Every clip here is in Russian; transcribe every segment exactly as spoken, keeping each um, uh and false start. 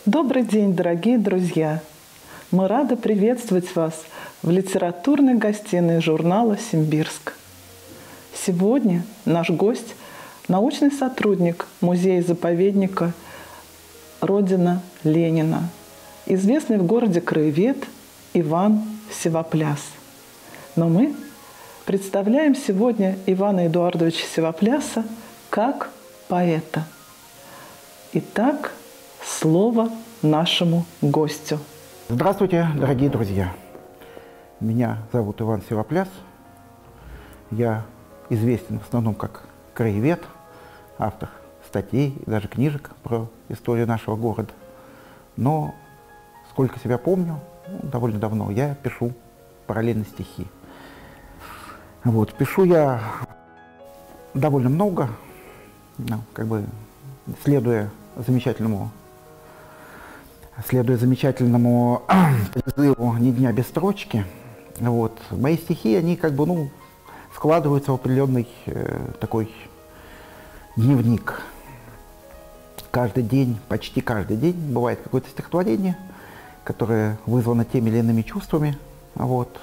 Добрый день, дорогие друзья! Мы рады приветствовать вас в литературной гостиной журнала «Симбирск». Сегодня наш гость – научный сотрудник музея-заповедника «Родина Ленина», известный в городе краевед Иван Севопляс. Но мы представляем сегодня Ивана Эдуардовича Севопляса как поэта. Итак, слово нашему гостю. Здравствуйте, дорогие друзья! Меня зовут Иван Севопляс. Я известен в основном как краевед, автор статей и даже книжек про историю нашего города. Но, сколько себя помню, ну, довольно давно, я пишу параллельно стихи. Вот, пишу я довольно много, ну, как бы следуя замечательному Следуя замечательному призыву «Ни дня без строчки», вот, мои стихи, они как бы, ну, складываются в определенный э, такой дневник. Каждый день, почти каждый день бывает какое-то стихотворение, которое вызвано теми или иными чувствами. Вот.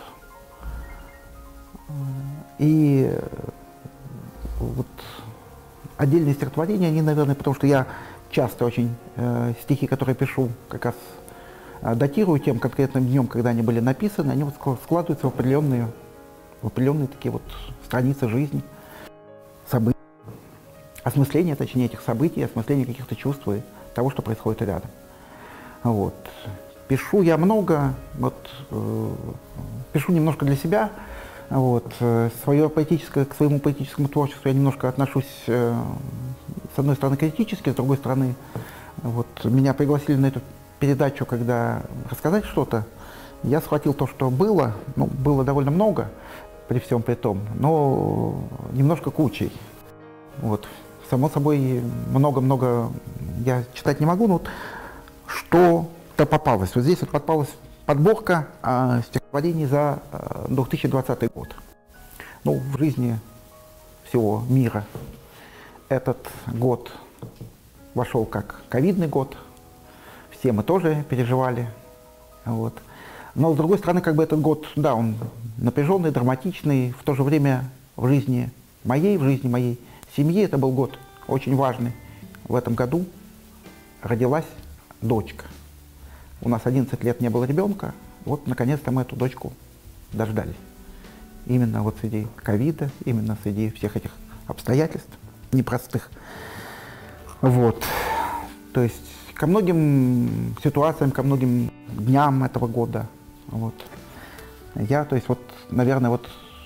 И вот отдельные стихотворения, они, наверное, потому что я часто очень э, стихи, которые пишу, как раз э, датирую тем конкретным днем, когда они были написаны, они вот складываются в определенные, в определенные такие вот страницы жизни, события, осмысление, точнее, этих событий, осмысление каких-то чувств и того, что происходит рядом. Вот. Пишу я много, вот, э, пишу немножко для себя. Вот. Свое поэтическое, к своему поэтическому творчеству я немножко отношусь, э, с одной стороны, критически, с другой стороны, вот, меня пригласили на эту передачу, когда рассказать что-то. Я схватил то, что было, ну, было довольно много, при всем при том, но немножко кучей. Вот. Само собой, много-много я читать не могу, но вот что-то попалось. Вот здесь вот попалась подборка э, стихотворений за э, две тысячи двадцатый год. Ну, в жизни всего мира этот год вошел как ковидный год. Все мы тоже переживали. Вот. Но, с другой стороны, как бы этот год, да, он напряженный, драматичный. В то же время в жизни моей, в жизни моей семьи это был год очень важный. В этом году родилась дочка. У нас одиннадцать лет не было ребенка, вот наконец-то мы эту дочку дождались. Именно вот среди ковида, именно среди всех этих обстоятельств непростых. Вот. То есть ко многим ситуациям, ко многим дням этого года, вот, я, то есть вот, наверное, вот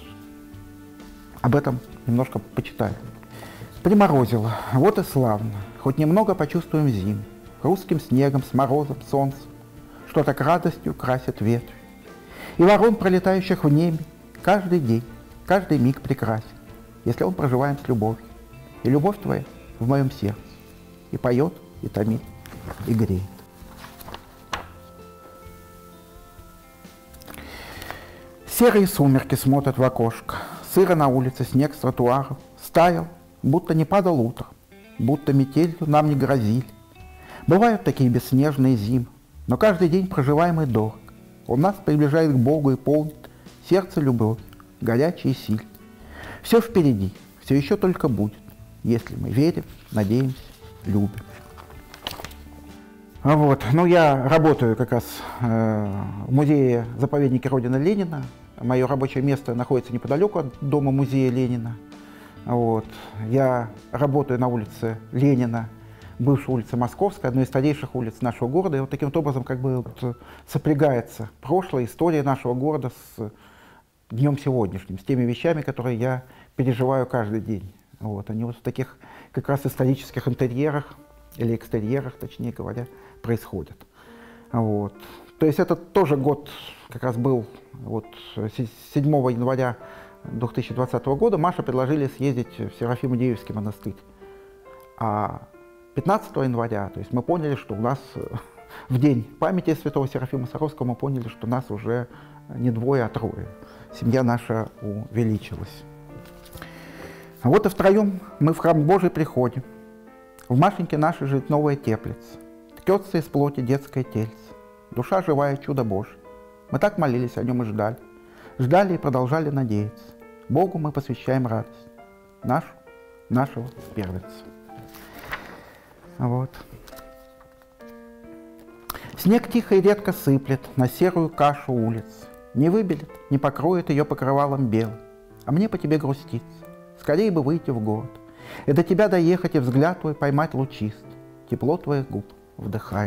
об этом немножко почитаю. Приморозило, вот и славно, хоть немного почувствуем зиму, русским снегом, с морозом, солнцем, что так радостью красит ветвь. И ворон, пролетающих в небе, каждый день, каждый миг прекрасен, если он проживаем с любовью. И любовь твоя в моем сердце и поет, и томит, и греет. Серые сумерки смотрят в окошко, сыро на улице, снег с тротуаров стаял, будто не падал утро, будто метелью нам не грозили. Бывают такие бесснежные зимы, но каждый день проживаемый дорог. Он нас приближает к Богу и полнит сердце любовь, горячей и сильной. Все впереди, все еще только будет, если мы верим, надеемся, любим. Вот. Ну, я работаю как раз э, в музее-заповеднике Родина Ленина. Мое рабочее место находится неподалеку от дома музея Ленина. Вот. Я работаю на улице Ленина, бывшая улица Московская, одной из старейших улиц нашего города. И вот таким вот образом как бы вот сопрягается прошлая история нашего города с днем сегодняшним, с теми вещами, которые я переживаю каждый день. Вот. Они вот в таких как раз исторических интерьерах, или экстерьерах, точнее говоря, происходят. Вот. То есть это тоже год как раз был вот, седьмого января две тысячи двадцатого года. Маше предложили съездить в Серафимо-Деевский монастырь. А пятнадцатого января, то есть мы поняли, что у нас в день памяти святого Серафима Саровского мы поняли, что нас уже не двое, а трое. Семья наша увеличилась. А вот и втроем мы в храм Божий приходим. В Машеньке нашей жить новая теплица. ткется из плоти детское тельце. Душа живая, чудо Божие. Мы так молились о нем и ждали. Ждали и продолжали надеяться. Богу мы посвящаем радость. Нашу, нашего первенца. Вот. Снег тихо и редко сыплет на серую кашу улиц. Не выбелит, не покроет ее покрывалом белым. А мне по тебе грустится. Скорее бы выйти в город. И до тебя доехать, и взгляд твой поймать лучист. Тепло твоих губ вдыхая.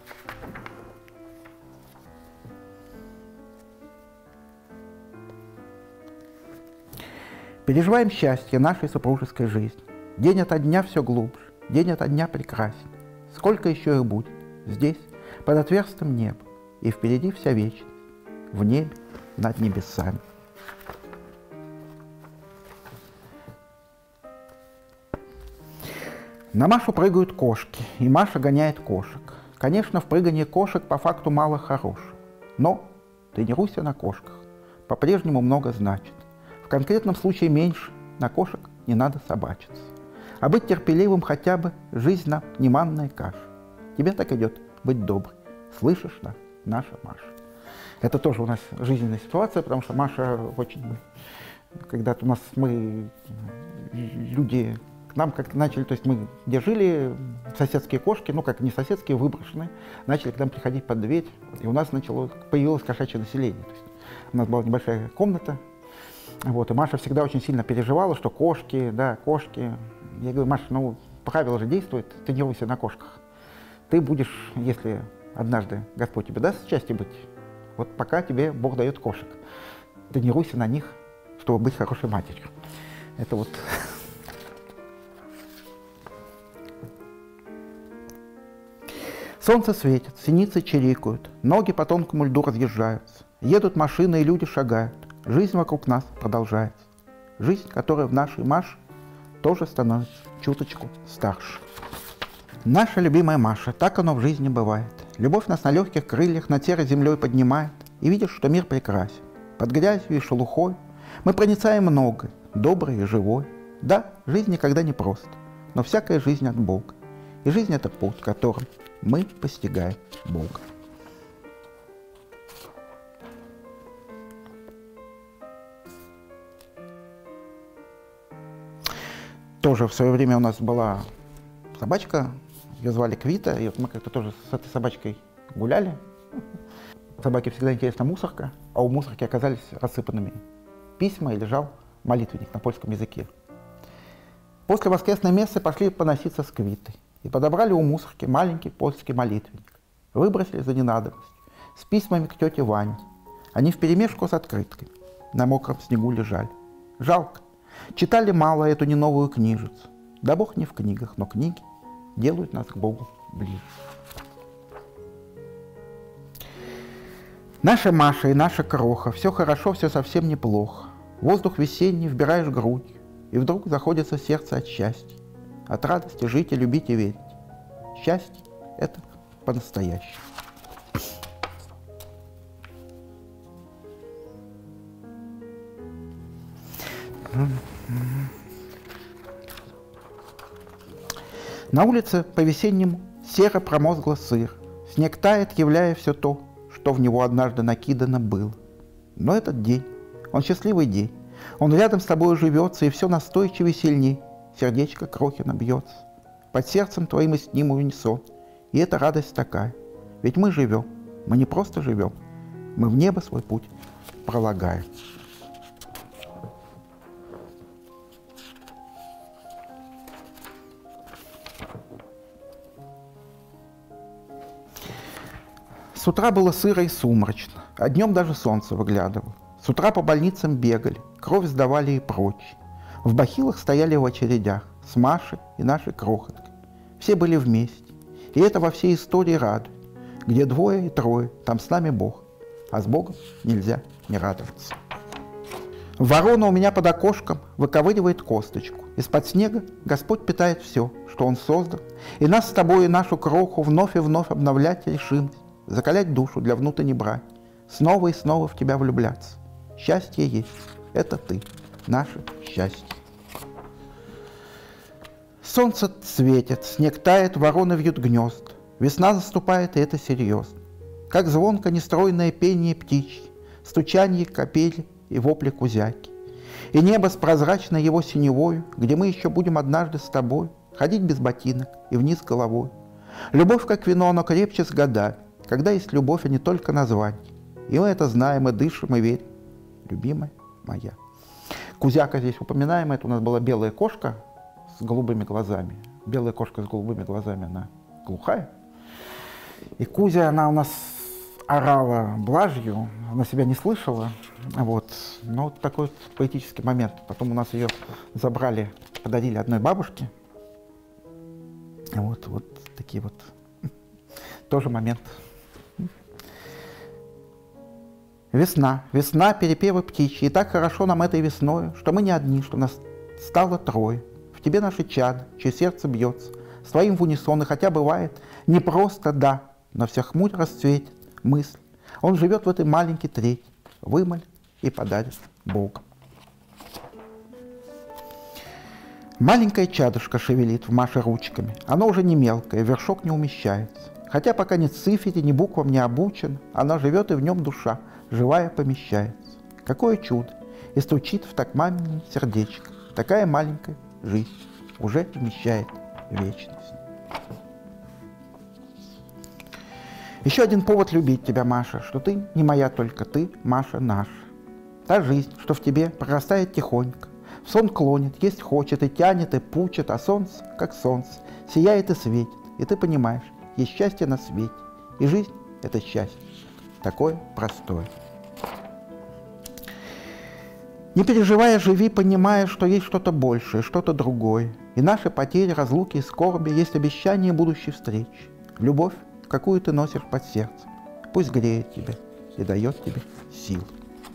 Переживаем счастье нашей супружеской жизни. День ото дня все глубже, день ото дня прекрасен. Сколько еще их будет здесь, под отверстым небом, и впереди вся вечность, в небе, над небесами. На Машу прыгают кошки, и Маша гоняет кошек. Конечно, в прыгании кошек по факту мало хорошего, но тренируйся на кошках, по-прежнему много значит. В конкретном случае меньше, на кошек не надо собачиться. А быть терпеливым хотя бы жизнь нам не манная каша. Тебе так идет быть добрый. Слышишь, да, наша Маша. Это тоже у нас жизненная ситуация, потому что Маша очень... Когда-то у нас мы, люди, к нам как-то начали, то есть мы где жили, соседские кошки, ну как не соседские, выброшенные, начали к нам приходить под дверь, и у нас начало, появилось кошачье население. То есть у нас была небольшая комната, вот, и Маша всегда очень сильно переживала, что кошки, да, кошки. Я говорю: Маша, ну правило же действует, тренируйся на кошках. Ты будешь, если однажды Господь тебе даст счастье быть, вот пока тебе Бог дает кошек, тренируйся на них, чтобы быть хорошей матерью. Это вот. Солнце светит, синицы чирикают, ноги по тонкому льду разъезжаются, едут машины и люди шагают. Жизнь вокруг нас продолжается. Жизнь, которая в нашей Маше тоже становится чуточку старше. Наша любимая Маша, так оно в жизни бывает. Любовь нас на легких крыльях над серой землей поднимает, и видишь, что мир прекрасен. Под грязью и шелухой мы проницаем многое, доброе и живое. Да, жизнь никогда не проста, но всякая жизнь от Бога. И жизнь — это путь, которым мы постигаем Бога. Тоже в свое время у нас была собачка, ее звали Квита, и вот мы как-то тоже с этой собачкой гуляли. Собаке всегда интересна мусорка, а у мусорки оказались рассыпанными письма, и лежал молитвенник на польском языке. После воскресной мессы пошли поноситься с Квитой и подобрали у мусорки маленький польский молитвенник. Выбросили за ненадобность, с письмами к тете Ване. Они вперемешку с открытками на мокром снегу лежали. Жалко. Читали мало эту не новую книжицу. Да Бог не в книгах, но книги делают нас к Богу ближе. Наша Маша и наша кроха, все хорошо, все совсем неплохо. Воздух весенний вбираешь грудью, и вдруг заходится сердце от счастья. От радости жить и любить и верить. Счастье — это по-настоящему. На улице по-весеннему серо промозгло сыр. Снег тает, являя все то, что в него однажды накидано было. Но этот день, он счастливый день. Он рядом с тобой живется, и все настойчивее и сильней. Сердечко Крохина бьется. Под сердцем твоим и с ним унисон. И эта радость такая. Ведь мы живем. Мы не просто живем. Мы в небо свой путь пролагаем. С утра было сыро и сумрачно, а днем даже солнце выглядывало. С утра по больницам бегали, кровь сдавали и прочее. В бахилах стояли в очередях с Машей и нашей крохоткой. Все были вместе, и это во всей истории радует. Где двое и трое, там с нами Бог, а с Богом нельзя не радоваться. Ворона у меня под окошком выковыривает косточку. Из-под снега Господь питает все, что Он создал, и нас с тобой и нашу кроху вновь и вновь обновлять решимость. Закалять душу для внутренней брани, снова и снова в тебя влюбляться. Счастье есть, это ты, наше счастье. Солнце светит, снег тает, вороны вьют гнезд. Весна наступает, и это серьезно. Как звонко нестройное пение птичьи, стучанье капели и вопли кузяки. И небо с прозрачной его синевою, где мы еще будем однажды с тобой ходить без ботинок и вниз головой. Любовь, как вино, оно крепче с годами, когда есть любовь, а не только название. И мы это знаем, и дышим, и верим. Любимая моя. Кузяка здесь упоминаем, это у нас была белая кошка с голубыми глазами. Белая кошка с голубыми глазами, она глухая. И Кузя, она у нас орала блажью, она себя не слышала. Вот. Но вот такой вот поэтический момент. Потом у нас ее забрали, подарили одной бабушке. Вот, вот такие вот тоже момент. Весна, весна, перепевы птичьи. И так хорошо нам этой весной, что мы не одни, что нас стало трое. В тебе наши чады, чье сердце бьется, с твоим в унисон, и хотя бывает не просто да, но вся хмурь расцветит мысль. Он живет в этой маленькой трети, вымолит и подарит Богом. Маленькое чадушка шевелит в Маше ручками. Оно уже не мелкое, вершок не умещается. Хотя пока ни цифре, ни буквам не обучен, она живет, и в нем душа живая помещается. Какое чудо! И стучит в так мамине сердечко. Такая маленькая жизнь уже вмещает вечность. Еще один повод любить тебя, Маша, что ты не моя только, ты, Маша, наша. Та жизнь, что в тебе прорастает тихонько, в сон клонит, есть хочет, и тянет, и пучит, а солнце, как солнце, сияет и светит, и ты понимаешь, есть счастье на свете, и жизнь — это счастье, такое простое. Не переживая, живи, понимая, что есть что-то большее, что-то другое, и наши потери, разлуки и скорби есть обещание будущей встречи, любовь, какую ты носишь под сердцем, пусть греет тебя и дает тебе силу.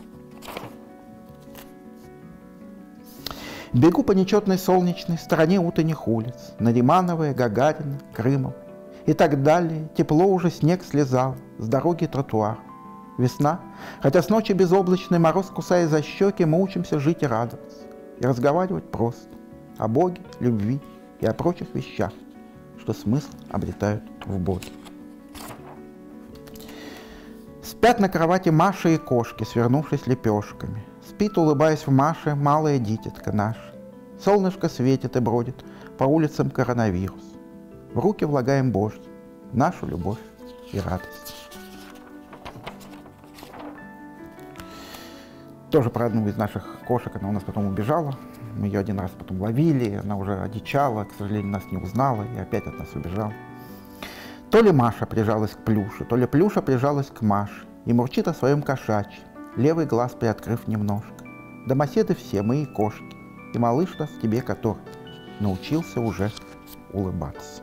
Бегу по нечетной солнечной стороне утренних улиц, Наримановая, Гагарина, Крымов и так далее. Тепло уже, снег слезал, с дороги тротуар. Весна, хотя с ночи безоблачный мороз кусая за щеки, мы учимся жить и радоваться, и разговаривать просто о Боге, любви и о прочих вещах, что смысл обретают в Боге. Спят на кровати Маша и кошки, свернувшись лепешками. Спит, улыбаясь в Маше, малая дитятка наша. Солнышко светит и бродит по улицам коронавирус. В руки влагаем Божьи нашу любовь и радость. Тоже про одну из наших кошек, она у нас потом убежала. Мы ее один раз потом ловили, она уже одичала, к сожалению, нас не узнала и опять от нас убежала. То ли Маша прижалась к Плюше, то ли Плюша прижалась к Маше и мурчит о своем кошачьем, левый глаз приоткрыв немножко. Домоседы все, мы и кошки, и малыш нас тебе, который научился уже улыбаться.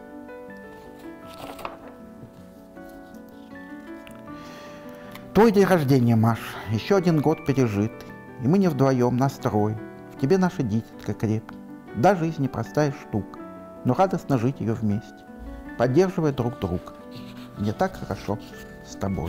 Твой день рождения, Маш, еще один год пережитый, и мы не вдвоем настрой. В тебе наша дитятка крепкая, да, жизнь непростая штука, но радостно жить ее вместе, поддерживая друг друга. Мне так хорошо с тобой.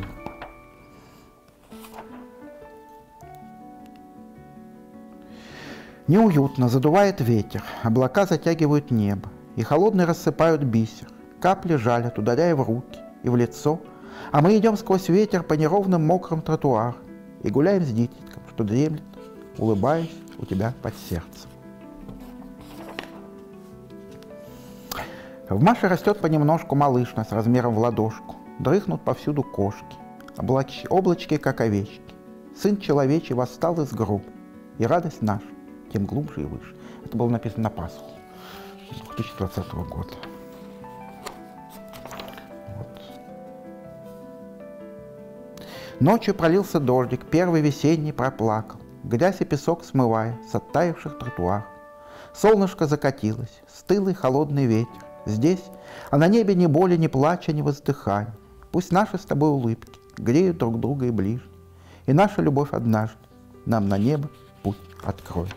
Неуютно, задувает ветер, облака затягивают небо, и холодные рассыпают бисер, капли жалят, ударяя в руки и в лицо, а мы идем сквозь ветер по неровным мокрым тротуарам и гуляем с дитятком, что дремлет, улыбаясь у тебя под сердцем. В Маше растет понемножку малышна с размером в ладошку, дрыхнут повсюду кошки, облач... облачки, как овечки. Сын человечий восстал из гроба, и радость наша тем глубже и выше. Это было написано на Пасху две тысячи двадцатого года. Вот. Ночью пролился дождик, первый весенний проплакал, грязь и песок смывая с оттаивших тротуаров. Солнышко закатилось, стылый холодный ветер. Здесь, а на небе ни боли, ни плача, ни воздыхания. Пусть наши с тобой улыбки греют друг друга и ближе, и наша любовь однажды нам на небо путь откроет.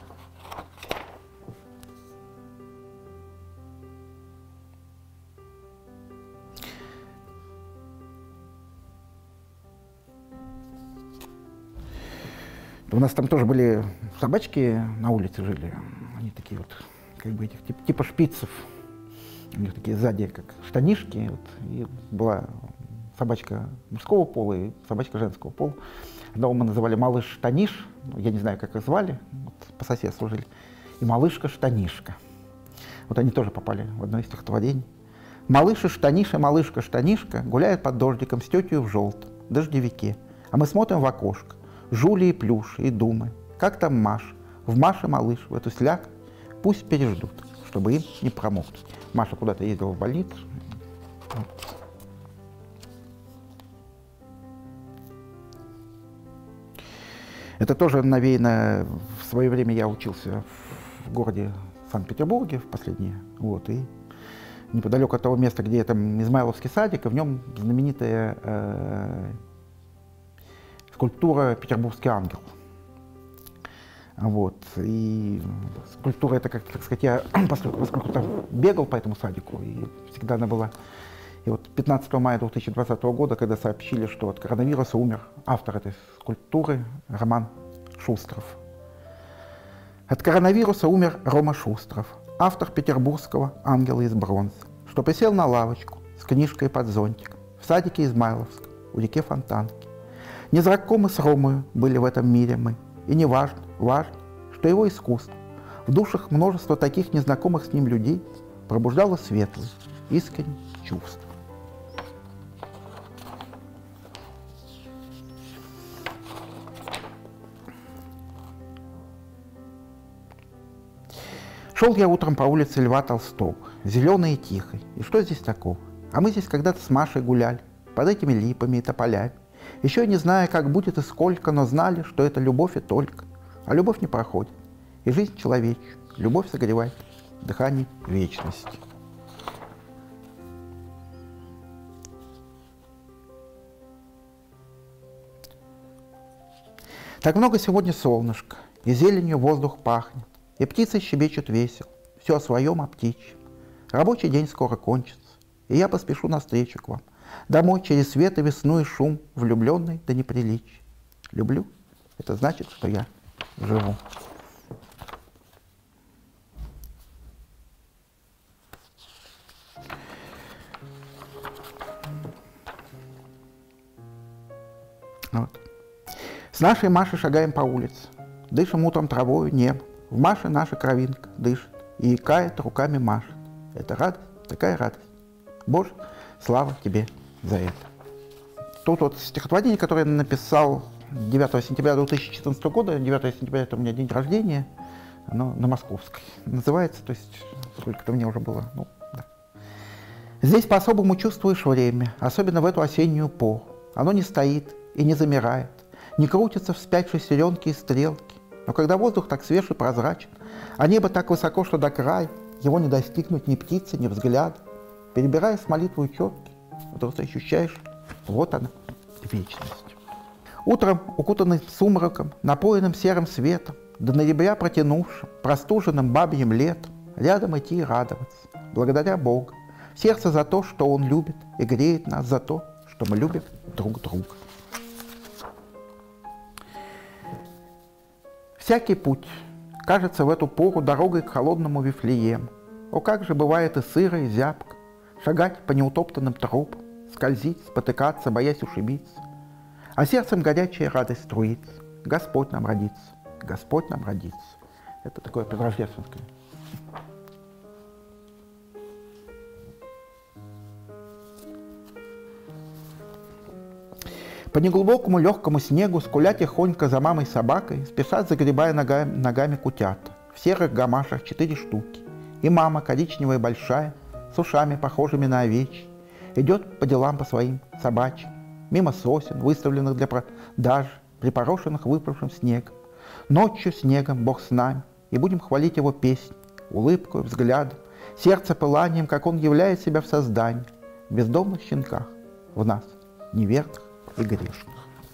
У нас там тоже были собачки, на улице жили. Они такие вот, как бы этих, типа, типа шпицев. у них такие сзади как штанишки, вот, и была собачка мужского пола и собачка женского пола. Одного мы называли малыш Штаниш, я не знаю, как их звали, вот, по соседству жили, и малышка Штанишка. Вот они тоже попали в одно из стихотворений. Малыш и Штаниша, малышка Штанишка гуляет под дождиком с тетей в желтом дождевике, а мы смотрим в окошко, жули и плюш, и думаем, как там Маша, в Маше малыш, в эту сляг, пусть переждут, чтобы им не промокнуть. Маша куда-то ездила в больницу. Это тоже навеяно, в свое время я учился в городе Санкт-Петербурге в последние годы, и неподалеку от того места, где там Измайловский садик, и в нем знаменитая э, скульптура «Петербургский ангел». Вот. И скульптура это, как, так сказать, я поскольку там бегал по этому садику, и всегда она была. И вот пятнадцатого мая две тысячи двадцатого года, когда сообщили, что от коронавируса умер автор этой скульптуры Роман Шустров. От коронавируса умер Рома Шустров, автор петербургского «Ангела из бронзы», что присел на лавочку с книжкой под зонтиком в садике Измайловском у реки Фонтанки. Незнакомы с Ромою были в этом мире мы, и не важно, важно, что его искусство в душах множества таких незнакомых с ним людей пробуждало светлые, искренние чувства. Шел я утром по улице Льва Толстого, зеленой и тихой. И что здесь такого? А мы здесь когда-то с Машей гуляли, под этими липами и тополями. Еще не зная, как будет и сколько, но знали, что это любовь и только. А любовь не проходит. И жизнь человечью. Любовь согревает дыхание вечности. Так много сегодня солнышка, и зеленью воздух пахнет. И птицы щебечут весело, все о своем, о птичьем. Рабочий день скоро кончится, и я поспешу навстречу к вам. Домой через свет и весну и шум, влюбленный до неприличия. Люблю — это значит, что я живу. Вот. С нашей Машей шагаем по улице, дышим утром травою, небом. В Маше наша кровинка дышит и икает, руками машет. Это радость, такая радость. Боже, слава тебе за это. Тут вот стихотворение, которое я написал девятого сентября две тысячи четырнадцатого года. девятого сентября это у меня день рождения, оно на Московской называется, то есть сколько-то мне уже было. Ну, да. Здесь по-особому чувствуешь время, особенно в эту осеннюю пору. Оно не стоит и не замирает, не крутится вспять шестеренки и стрелки. Но когда воздух так свеж и прозрачен, а небо так высоко, что до края, его не достигнуть ни птицы, ни взгляда, перебирая с молитвой четки, вдруг ты ощущаешь, вот она, вечность. Утром, укутанный сумраком, напоенным серым светом, до ноября протянувшим, простуженным бабьим летом, рядом идти и радоваться, благодаря Богу, сердце за то, что Он любит и греет нас за то, что мы любим друг друга. Всякий путь кажется в эту пору дорогой к холодному Вифлеему. О, как же бывает и сыро, и зябко, шагать по неутоптанным тропам, скользить, спотыкаться, боясь ушибиться. А сердцем горячая радость струится. Господь нам родится, Господь нам родится. Это такое предрождественское. По неглубокому легкому снегу, скуля тихонько за мамой собакой, спешат, загребая ногами, ногами кутята. В серых гамашах четыре штуки. И мама, коричневая большая, с ушами, похожими на овечьи, идет по делам по своим собачьим, мимо сосен, выставленных для продажи, припорошенных выпавшим снегом. Ночью снегом Бог с нами, и будем хвалить Его песней, улыбкой, взглядом, сердце пыланием, как Он являет себя в создании, в бездомных щенках, в нас, неверных и грешных.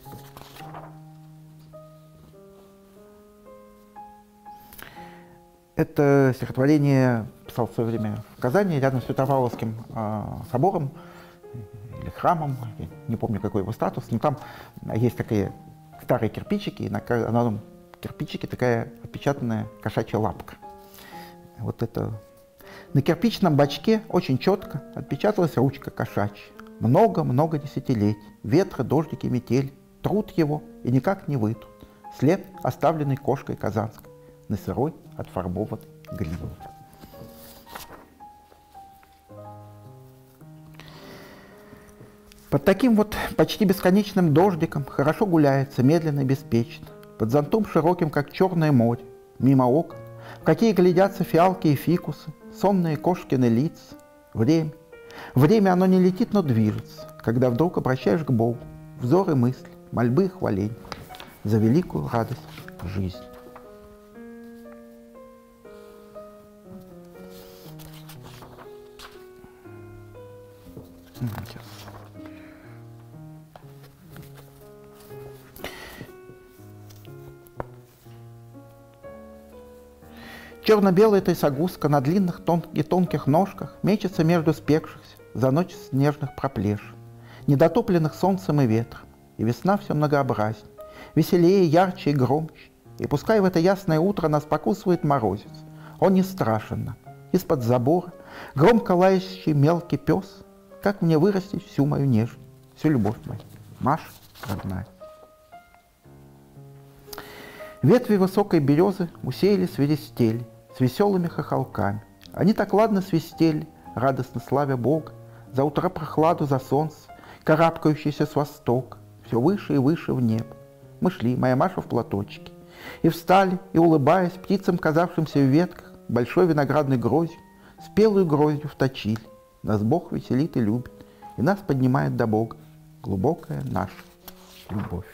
Это стихотворение писал в свое время в Казани, рядом с Петропавловским э, собором или храмом, я не помню, какой его статус, но там есть такие старые кирпичики, и на, на одном кирпичике такая отпечатанная кошачья лапка. Вот это На кирпичном бачке очень четко отпечаталась ручка кошачья. Много-много десятилетий, ветры, дождики, метель, труд его и никак не вытрут. След, оставленный кошкой казанской на сырой отфарбованной глине. Под таким вот почти бесконечным дождиком хорошо гуляется, медленно и беспечно. Под зонтом широким, как черное море, мимо окон, в какие глядятся фиалки и фикусы, сонные кошкины лица. Время. Время оно не летит, но движется, когда вдруг обращаешь к Богу взоры мысли, мольбы и хваления за великую радость жизни. Сейчас. Черно-белая трясогузка на длинных тон и тонких ножках мечется между спекшихся за ночь снежных проплешин, недотопленных солнцем и ветром, и весна все многообразнее, веселее, ярче и громче, и пускай в это ясное утро нас покусывает морозец, он не страшен нам. Из-под забора громко лающий мелкий пес, как мне вырастить всю мою нежность, всю любовь мою, Маша родная. Ветви высокой березы усеяли свиристели с веселыми хохолками. Они так ладно свистели, радостно славя Бога, за утро прохладу, за солнце, карабкающееся с востока, все выше и выше в небо. Мы шли, моя Маша в платочке, и встали, и, улыбаясь птицам, казавшимся в ветках, большой виноградной гроздью, спелую гроздью вточили. Нас Бог веселит и любит, и нас поднимает до Бога глубокая наша любовь.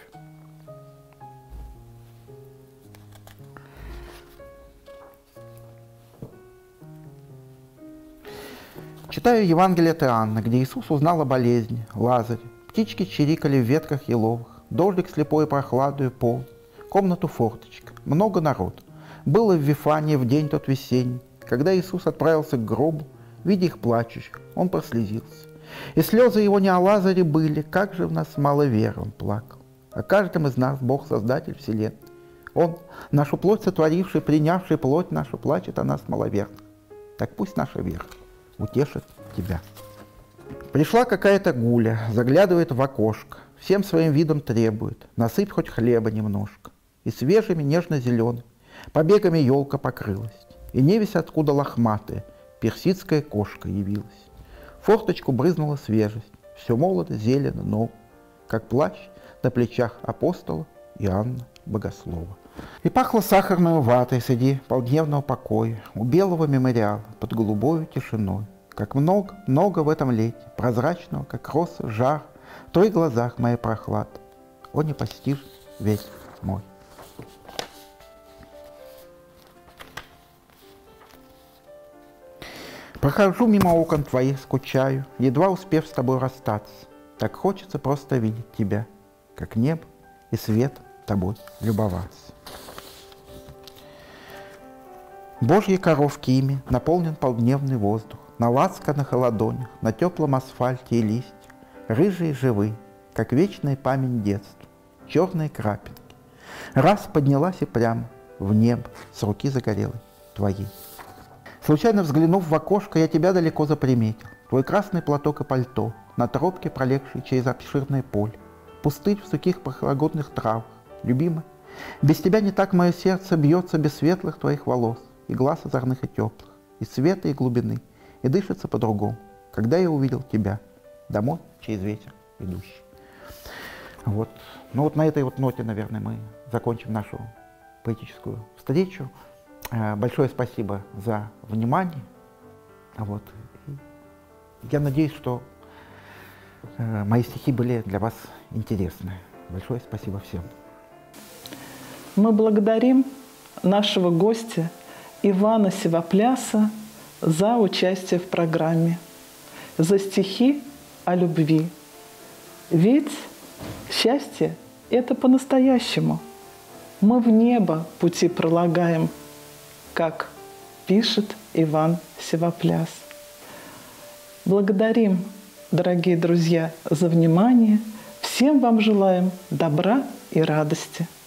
Читаю Евангелие от Иоанна, где Иисус узнал о болезни, Лазаре. Птички чирикали в ветках еловых, дождик слепой прохладою пол, комнату форточка, много народ. Было в Вифании в день тот весенний, когда Иисус отправился к гробу, видя их плачущих, он прослезился. И слезы его не о Лазаре были, как же в нас мало веры, он плакал. О каждом из нас Бог Создатель вселенной. Он, нашу плоть сотворивший, принявший плоть нашу, плачет о нас маловерных. Так пусть наша вера утешит тебя. Пришла какая-то гуля, заглядывает в окошко, всем своим видом требует: насыпь хоть хлеба немножко. И свежими нежно-зелеными побегами елка покрылась, и невесть откуда лохматая персидская кошка явилась. В форточку брызнула свежесть, все молодо, зелено, ново, как плащ на плечах апостола Иоанна Богослова. И пахло сахарной ватой среди полдневного покоя, у белого мемориала, под голубою тишиной. Как много, много в этом лете, прозрачного, как роса, жар, в твоих глазах моя прохлада. О, непостижный ветер мой. Прохожу мимо окон твоих, скучаю, едва успев с тобой расстаться. Так хочется просто видеть тебя, как небо и светом тобой любоваться. Божьи коровки ими наполнен полдневный воздух, на ласканных ладонях, на теплом асфальте и листьях, рыжие живые, как вечная память детства, черные крапинки. Раз поднялась и прямо в небо с руки загорелой твоей. Случайно взглянув в окошко, я тебя далеко заприметил, твой красный платок и пальто, на тропке, пролегшей через обширное поле, пустырь в сухих прохладных травах. Любимая, без тебя не так мое сердце бьется без светлых твоих волос, и глаз озорных и теплых, и света, и глубины, и дышится по-другому, когда я увидел тебя домой через ветер идущий. Вот. Ну вот на этой вот ноте, наверное, мы закончим нашу поэтическую встречу. Большое спасибо за внимание. Вот. Я надеюсь, что мои стихи были для вас интересны. Большое спасибо всем. Мы благодарим нашего гостя Ивана Сивопляса за участие в программе, за стихи о любви. Ведь счастье – это по-настоящему. Мы в небо пути пролагаем, как пишет Иван Сивопляс. Благодарим, дорогие друзья, за внимание. Всем вам желаем добра и радости.